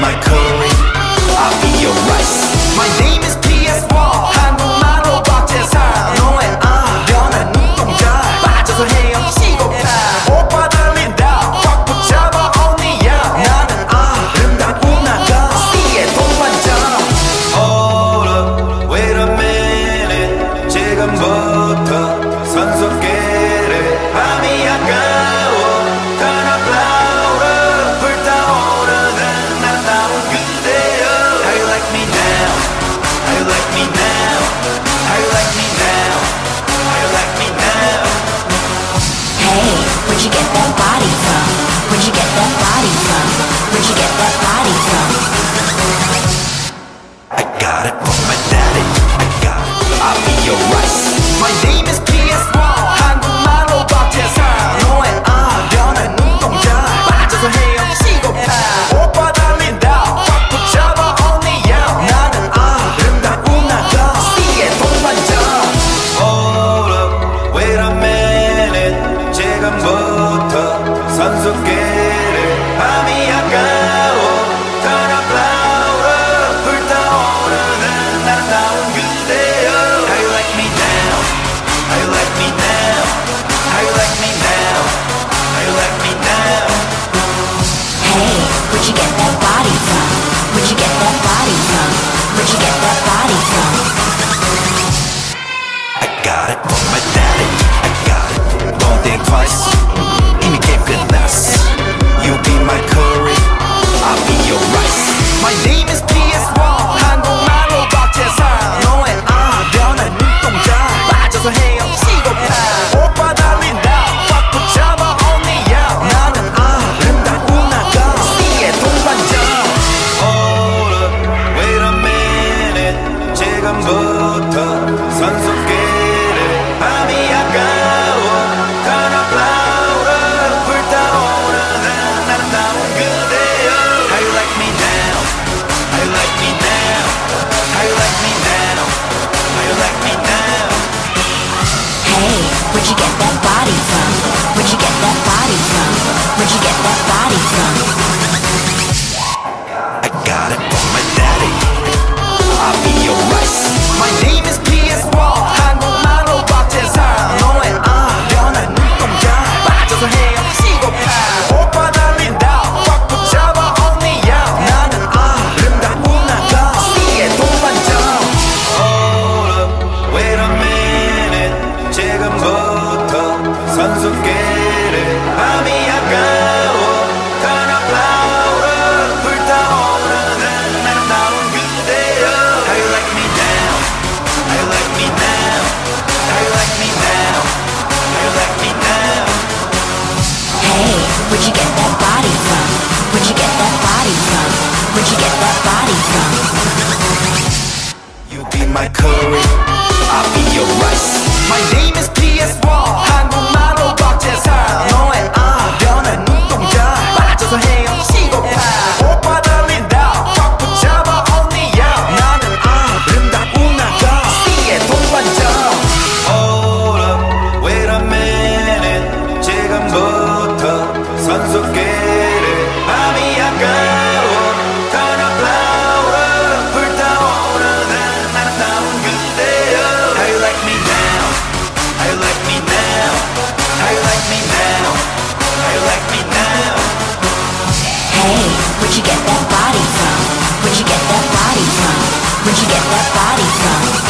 my curry, I'll be your rice. My name is PSY. 한국말로 박재상. 너의 변한 눈동자 빠져서 헤엄치고파. 오빠 달린다 꽉 붙잡아 only you. 나는 아름다운 아가씨의 동반자. Hold up, wait a minute. 지금부터 선수끼리 밤이 아까워. Turn up louder. 불타오르는 아름다운 그대여. How you like me now? How you like me now? How you like me now? How you like me now? Hey, where'd you get that body from? Where'd you get that body from? Where'd you get that body from? I got it from my daddy. I got it. I'll be your rice. My name is PSY. 한국말로 박재상. 너의 변한 눈동자 빠져서 헤엄치고파. 오빠 달린다 꽉 붙잡아 only you. 나는 아름다운 아가씨의 동반자. Hold up, wait a minute. 지금부터 선수끼리 밤이 아까워. Turn up louder. 불타오르는 아름다운 그대여. How you like me now? How you like me now? How you like me now? How you like me now? Hey, where'd you get that body from? Where'd you get that body from? Where'd you get that body from? I got it from my daddy. I got it. Don't think twice. 이미 게임 끝났어. You be my curry, I'll be your rice. My name is PSY. 한국말로 박재상. 너의 변한 눈동자 빠져서 헤엄치고파. 오빠 달린다 꽉 붙잡아 only you. 나는 아름다운 아가씨의 동반자. Hold up, wait a minute. 지금부터 선수끼리 밤이 아까워. Turn up louder. 불타오르는 아름다운 그대여. How you like me now? How you like me now? How you like me now? How you like me now? Hey, where'd you get that body from? Where'd you get that body from? Where'd you get that body from? I got it from my daddy. I'll be your rice. My name is PSY. 한국말로 박재상. 너의 변한 눈동자 빠져서 헤엄치고파. 오빠 달린다 꽉 붙잡아 only you. 나는 아름다운 아가씨의 동반자. Hold up, wait a minute. 지금부터 선수끼리 밤이 아까워. Turn up louder. 불타오르는 아름다운 그대여. How you like me now? How you like me now? How you like me now? How you like me now? Hey, where'd you get that body from? Where'd you get that body from? Where'd you get that body from? You be my curry, I'll be your rice. My name is PSY. 한국말로 박재상. 너의 변한 눈동자 빠져서 헤엄치고파. 오빠 달린다 꽉 붙잡아 only you. 나는 아름다운 아가씨의 동반자. Hold up, wait a minute. 지금부터 선수끼리 밤이 아까워. Turn up louder. 불타오르는 아름다운 그대여. How you like me now? How you like me now? How you like me now? How you like me now? Hey, where'd you get that body from? Where'd you get that body from? Where'd you get that body from?